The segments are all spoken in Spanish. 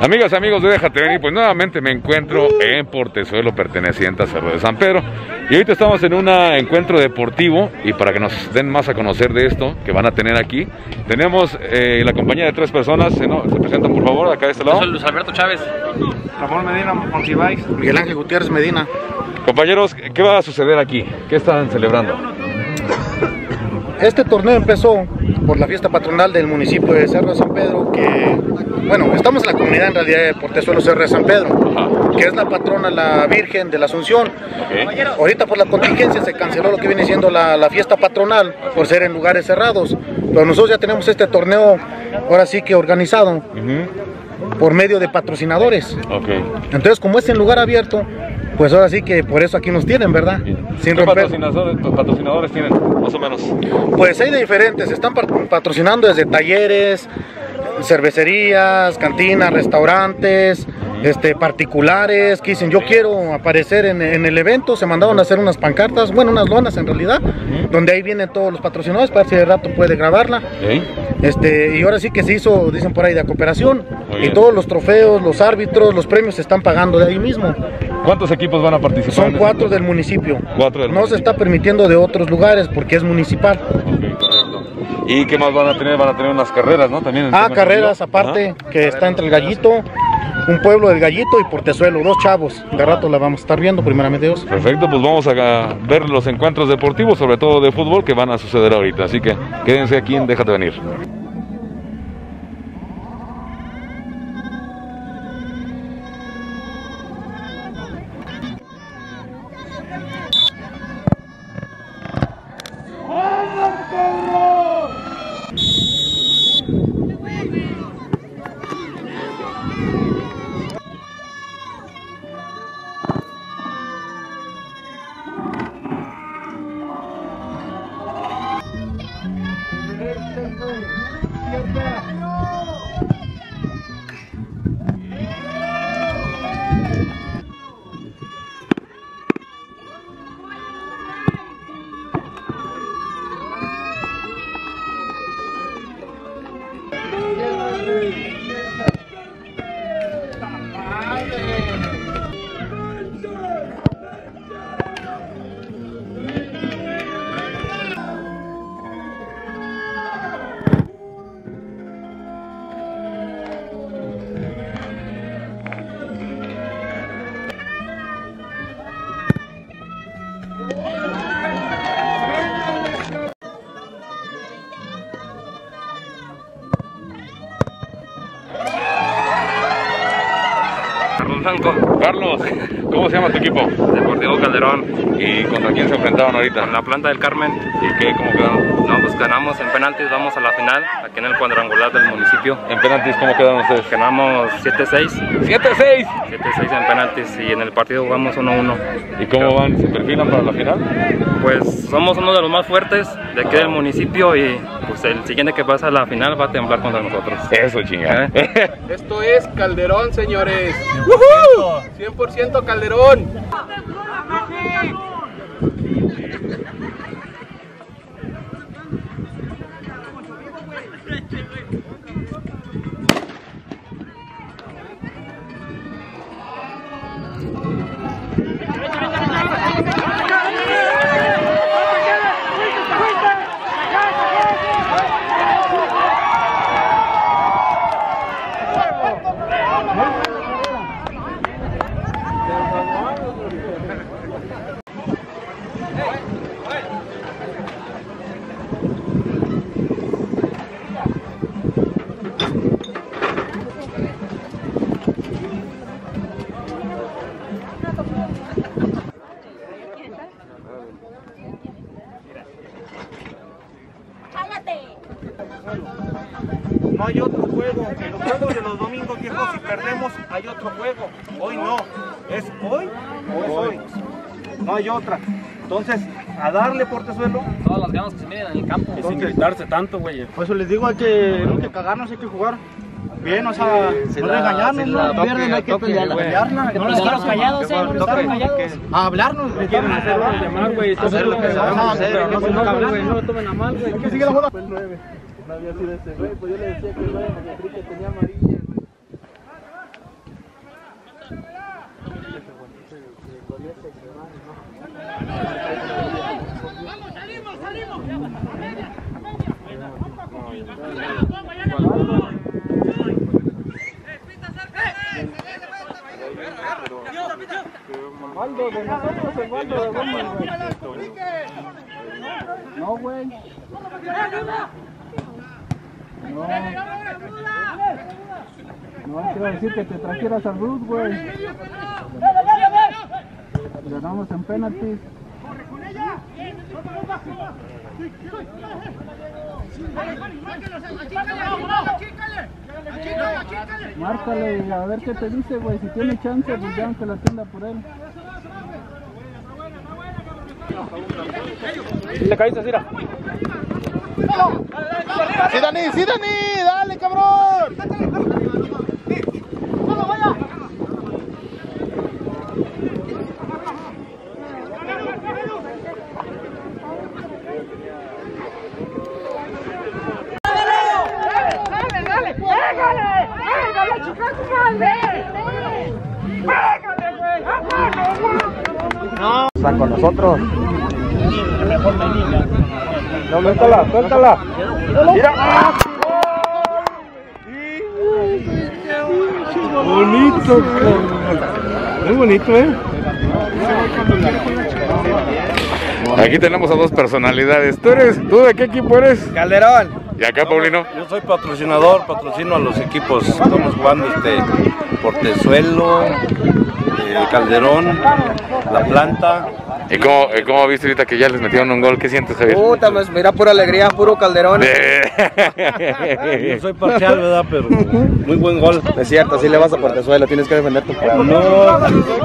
Amigas, amigos de Déjate Venir, pues nuevamente me encuentro en Portezuelo, perteneciente a Cerro de San Pedro. Y ahorita estamos en un encuentro deportivo, y para que nos den más a conocer de esto que van a tener aquí, tenemos la compañía de 3 personas. Se presentan por favor, acá de este lado. Yo soy Luis Alberto Chávez. Ramón Medina Monsiváis. Miguel Ángel Gutiérrez Medina. Compañeros, ¿qué va a suceder aquí? ¿Qué están celebrando? Este torneo empezó por la fiesta patronal del municipio de Cerro de San Pedro, que, bueno, estamos en la comunidad en realidad de Portezuelo, Cerro de San Pedro, que es la patrona, la Virgen de la Asunción. Ahorita por la contingencia se canceló lo que viene siendo la fiesta patronal, por ser en lugares cerrados, pero nosotros ya tenemos este torneo, ahora sí que organizado, por medio de patrocinadores. Entonces, como es en lugar abierto, pues ahora sí que por eso aquí nos tienen, ¿verdad? Sin ¿Qué patrocinadores tienen, más o menos? Pues hay de diferentes, están patrocinando desde talleres, cervecerías, cantinas, restaurantes, particulares, que dicen yo quiero aparecer en el evento. Se mandaron a hacer unas pancartas, bueno, unas lonas en realidad, donde ahí vienen todos los patrocinadores para ver si de rato puede grabarla. Y ahora sí que se hizo, dicen por ahí, de cooperación, y todos los trofeos, los árbitros, los premios se están pagando de ahí mismo. ¿Cuántos equipos van a participar? Son 4 del municipio. 4 del municipio. No se está permitiendo de otros lugares porque es municipal. Correcto. ¿Y qué más van a tener? Van a tener unas carreras, ¿no? También. Carreras aparte, que está entre el Gallito, un pueblo del Gallito y Portezuelo, 2 chavos. De rato la vamos a estar viendo, primeramente Dios. Perfecto, pues vamos a ver los encuentros deportivos, sobre todo de fútbol, que van a suceder ahorita. Así que quédense aquí en Déjate Venir. Carlos, ¿cómo se llama tu equipo? Deportivo Calderón. ¿Y contra quién se enfrentaron ahorita? Con la Planta del Carmen. ¿Y qué? ¿Cómo quedaron? No, pues ganamos en penaltis, vamos a la final, aquí en el cuadrangular del municipio. ¿En penaltis cómo quedaron ustedes? Ganamos 7-6. ¿7-6? 7-6 en penaltis, y en el partido jugamos 1-1. ¿Y cómo van? ¿Se perfilan para la final? Pues somos uno de los más fuertes de aquí del municipio, y pues el siguiente que pasa a la final va a temblar contra nosotros. Eso, chingada. Esto es Calderón, señores. 100% Calderón. No hay otro juego. En los juegos de los domingos, viejos, si perdemos, hay otro juego. Hoy no. ¿Es hoy o es hoy? No hay otra. Entonces, a darle Portezuelo. Todas las ganas que se miden en el campo. Y sin gritarse tanto, güey. Por eso les digo, hay que cagarnos, hay que jugar bien, o sea, no regañarnos, no pierden, hay que pelearla. No los quiero callados, no los quiero callados. A hablarnos, güey. Quieren hacer güey. Hacer lo que sabemos hacer. No lo tomen a mal, güey. ¿Qué sigue la jugada? Fue el 9. No había sido ese, güey. Pues yo le decía que el 9 porque creí que tenía amarilla, güey. Baldo de nosotros, el Baldo de Gómez, güey. No, güey. No, quiero decir que te trajeras a Ruth, güey. Ganamos en penaltis. Márcale y a ver qué te dice, güey. Si tiene chance, pues ya que la tienda por él. Le caíste, Cira. ¡Sí, Dani! ¡Sí, Dani! ¡Dale, cabrón! Están con nosotros. No, suéltala, suéltala. Mira. Bonito, muy bonito, Aquí tenemos a dos personalidades. ¿Tú de qué equipo eres? Calderón. ¿Y acá, Paulino? Yo soy patrocinador, patrocino a los equipos. Estamos jugando Portezuelo, Calderón, La Planta. ¿Y cómo viste ahorita que ya les metieron un gol? ¿Qué sientes, Javier? Puta, pues mira, pura alegría, puro Calderón. Yo soy parcial, ¿verdad? Pero muy buen gol. Es cierto, si le vas a Portezuelo, tienes que defender tu pueblo. No,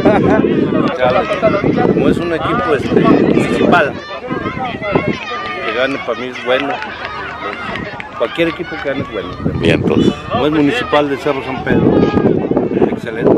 como es un equipo municipal, que gane para mí es bueno. Cualquier equipo que gane es bueno. Bien, entonces. Como es municipal de Cerro San Pedro, excelente.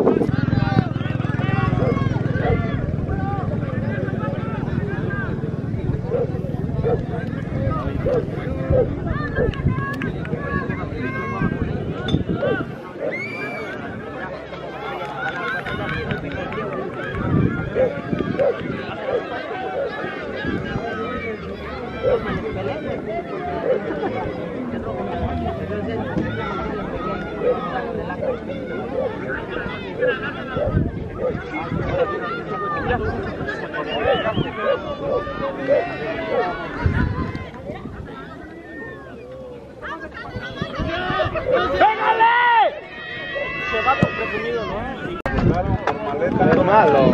Malo.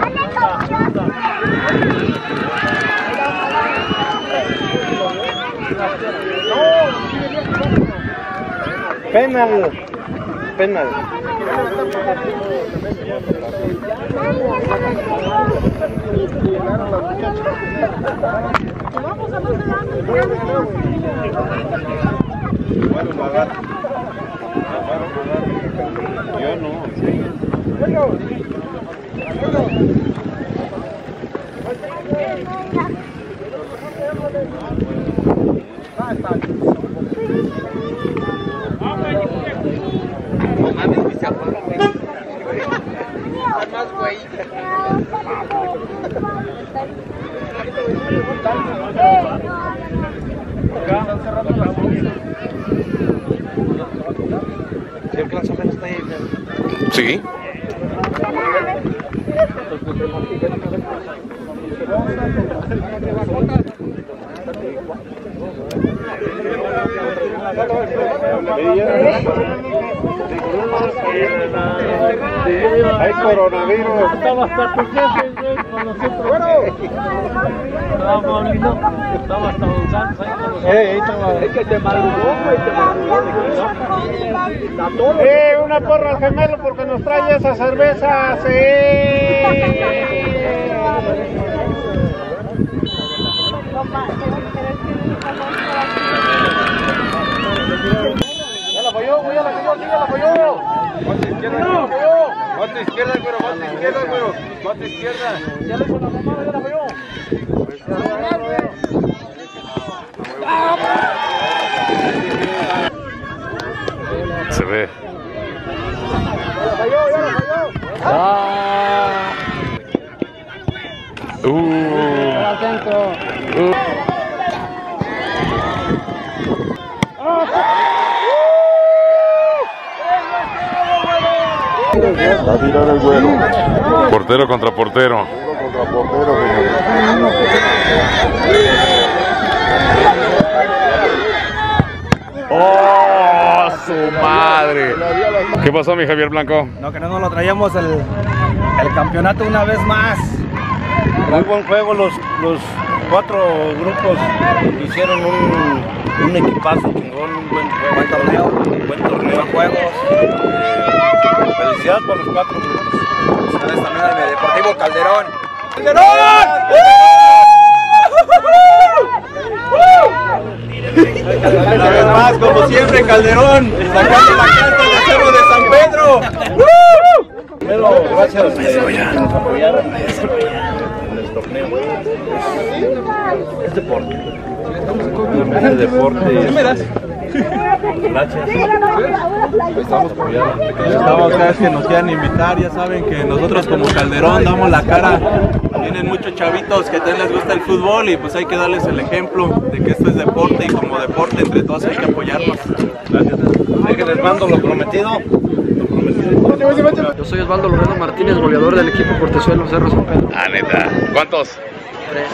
Penal. Penal. Yo no. Sí. Hay coronavirus. Estaba hasta tu jefe con nosotros. Estaba hasta Don Santos ahí con nosotros. Es que te madrugó, güey, te madrugó. Una porra al gemelo porque nos trae esa cerveza. Ya la falló, güey, ya la falló. Mate izquierda, mate izquierda, güero, mate izquierda, güero, mate izquierda. Ya le hizo la mamada, ya la falló. Se ve. Ya la falló. Va a tirar el vuelo. Portero contra portero. Contra portero, ¡Oh, su madre! ¿Qué pasó, mi Javier Blanco? No, que no nos lo traíamos el campeonato una vez más. Muy buen juego, los 4 grupos hicieron un equipazo chingón, un buen torneo, buen juegos. Felicidades por los 4 grupos. Felicidades también al Deportivo Calderón. Una vez más, como siempre, Calderón, sacando la carta del Cerro de San Pedro. Primero, gracias que nos apoyaron en el torneo. Es deporte. Es deporte. Gracias. Estamos apoyando. Estamos cada vez que nos quieran invitar, ya saben que nosotros como Calderón damos la cara. Vienen muchos chavitos que también les gusta el fútbol y pues hay que darles el ejemplo de que esto es deporte y como deporte entre todos hay que apoyarnos. Gracias. Déjenles mando lo prometido. Yo soy Osvaldo Loreno Martínez, goleador del equipo Portezuelo Cerro San Pedro. Ah, neta. ¿Cuántos? 3.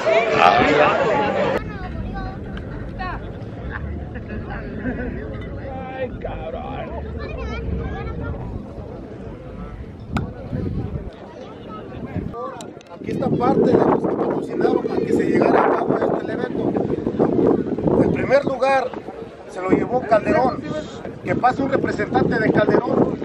Aquí está parte de los que patrocinaron a que se llegara a cabo este evento. El primer lugar se lo llevó Calderón. Que pase un representante de Calderón.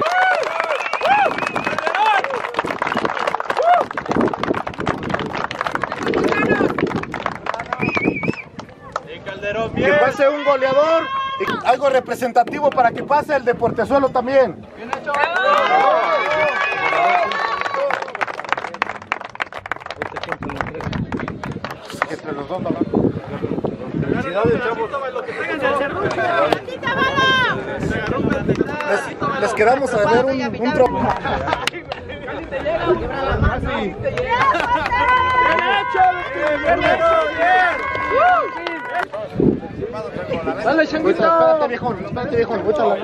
Que pase un goleador y algo representativo para que pase el de Portezuelo también. Entre los dos, les quedamos a ver un trofeo. Dale, Changuito. Espérate, viejón, échala.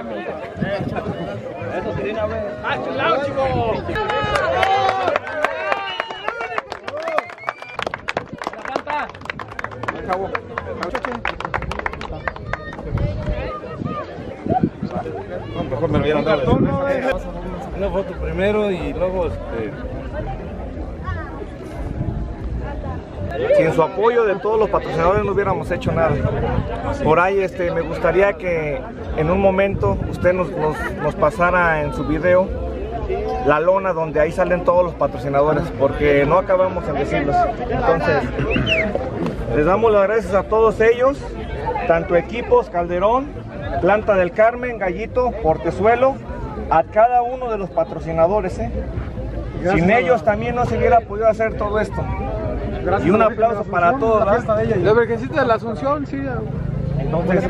Mejor me lo hubieran dado. Una foto primero y luego Sin su apoyo de todos los patrocinadores no hubiéramos hecho nada. Por ahí me gustaría que en un momento usted nos pasara en su video la lona donde ahí salen todos los patrocinadores, porque no acabamos en decirlos. Entonces, les damos las gracias a todos ellos, tanto equipos, Calderón, Planta del Carmen, Gallito, Portezuelo, a cada uno de los patrocinadores. Sin ellos también no se hubiera podido hacer todo esto. Gracias, y un aplauso para todos. La Virgencita de la Asunción, sí. Entonces,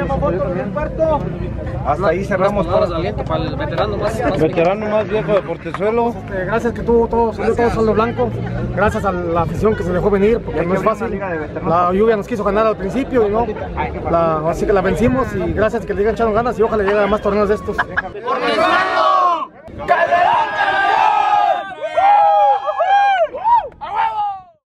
hasta ahí cerramos todo. Aliento para el veterano más viejo de Portezuelo. Gracias que tuvo todos saldo blanco. Gracias a la afición que se dejó venir, porque no es fácil. La lluvia nos quiso ganar al principio y no. Así que la vencimos y gracias que le digan echaron ganas y ojalá lleguen a más torneos de estos.